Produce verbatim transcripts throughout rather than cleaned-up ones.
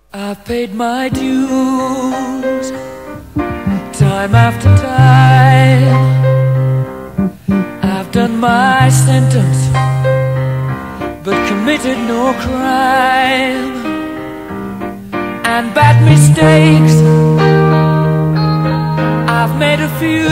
I've paid my dues time after time. I've done my sentence but committed no crime. And bad mistakes I've made a few.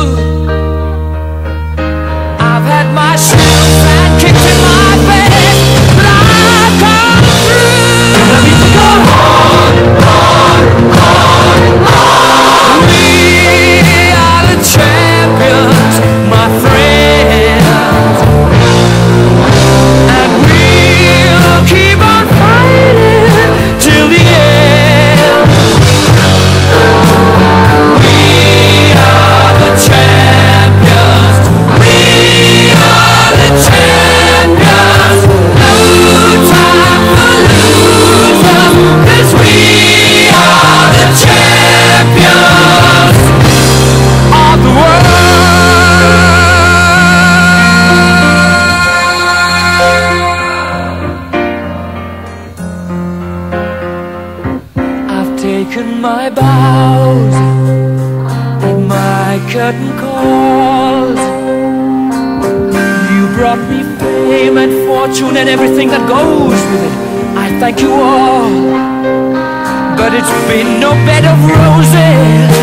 I've had my shouts and kicks in my face, but I've come through. I need to go on, on, on, on. We are the champions, my friends, and we'll keep on fighting till the end. We are the champions. We are the champions. No time for losers, 'cause we are the champions of the world. I've taken my bows at my curtain calls. You brought me fame and fortune and everything that goes with it. I thank you all, but it's been no bed of roses.